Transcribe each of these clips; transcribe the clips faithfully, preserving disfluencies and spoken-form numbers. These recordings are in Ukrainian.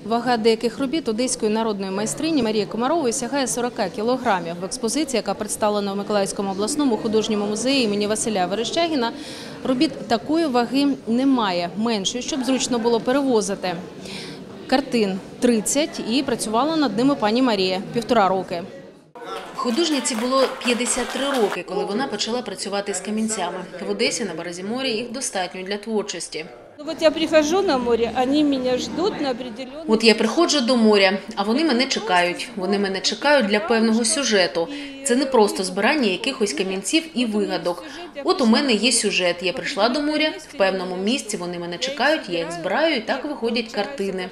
Вага деяких робіт одеської народної майстрині Марії Комарової сягає сорока кілограмів. В експозиції, яка представлена у Миколаївському обласному художньому музеї імені Василя Верещагіна, робіт такої ваги немає, меншої, щоб зручно було перевозити. Картин тридцять і працювала над ними пані Марія півтора роки. Художниці було п'ятдесят три роки, коли вона почала працювати з камінцями. В Одесі на березі моря їх достатньо для творчості. От я приходжу на море, вони мене чекають на определенний... От я приходжу до моря, а вони мене чекають. Вони мене чекають для певного сюжету. Це не просто збирання якихось камінців і вигадок. От у мене є сюжет. Я прийшла до моря, в певному місці вони мене чекають, я їх збираю і так виходять картини.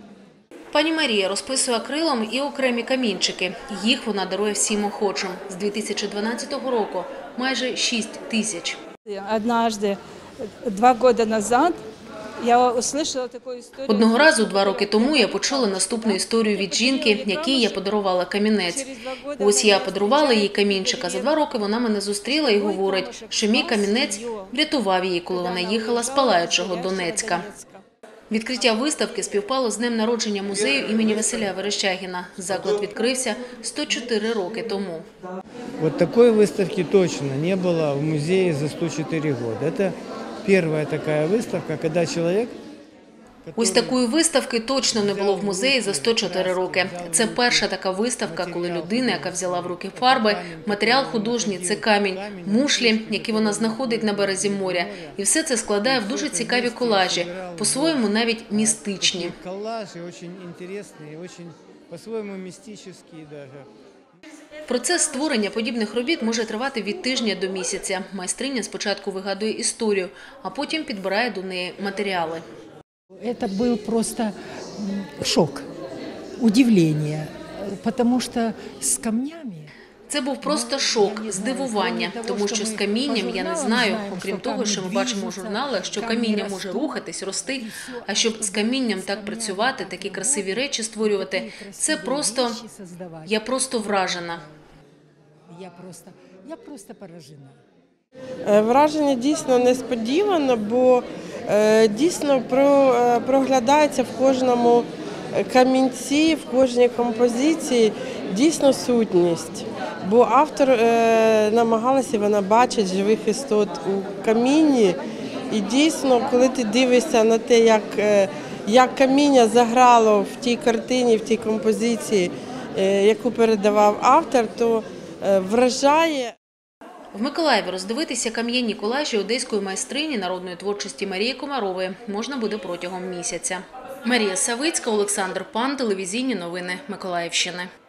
Пані Марія розписує акрилом і окремі камінчики. Їх вона дарує всім охочим. З дві тисячі дванадцятого року майже шість тисяч. Однажды, два роки назад, я услышала таку історію. Одного разу, два роки тому, я почула наступну історію від жінки, якій я подарувала камінець. Ось я подарувала їй камінчика. За два роки вона мене зустріла і говорить, що мій камінець врятував її, коли вона їхала з палаючого Донецька. Відкриття виставки співпало з днем народження музею імені Василя Верещагіна. Заклад відкрився сто чотири роки тому. Вот такой выставки точно не было в музее за сто четыре года. Это первая такая выставка, когда человек... Ось такої виставки точно не було в музеї за сто чотири роки. Це перша така виставка, коли людина, яка взяла в руки фарби, матеріал художній – це камінь, мушлі, які вона знаходить на березі моря. І все це складає в дуже цікаві колажі, по-своєму навіть містичні. Колажі дуже цікаві, дуже по-своєму містичні навіть. Процес створення подібних робіт може тривати від тижня до місяця. Майстриня спочатку вигадує історію, а потім підбирає до неї матеріали. Это был просто шок, удивление, потому что с камнями... Це був просто шок, здивування, тому що з камінням я не знаю, окрім того, що ми бачимо у журналах, що каміння може рухатись, рости, а щоб з камінням так працювати, такі красиві речі створювати, це просто, я просто вражена. Я просто, я просто поражена. Враження дійсно несподівано, бо дійсно проглядається в кожному камінці, в кожній композиції дійсно сутність. Бо автор намагалася, вона бачить живих істот у камінні. І дійсно, коли ти дивишся на те, як, як каміння заграло в тій картині, в тій композиції, яку передавав автор, то вражає. В Миколаєві роздивитися кам'яні колажі одеської майстрині народної творчості Марії Комарової можна буде протягом місяця. Марія Савицька, Олександр Пан, телевізійні новини Миколаївщини.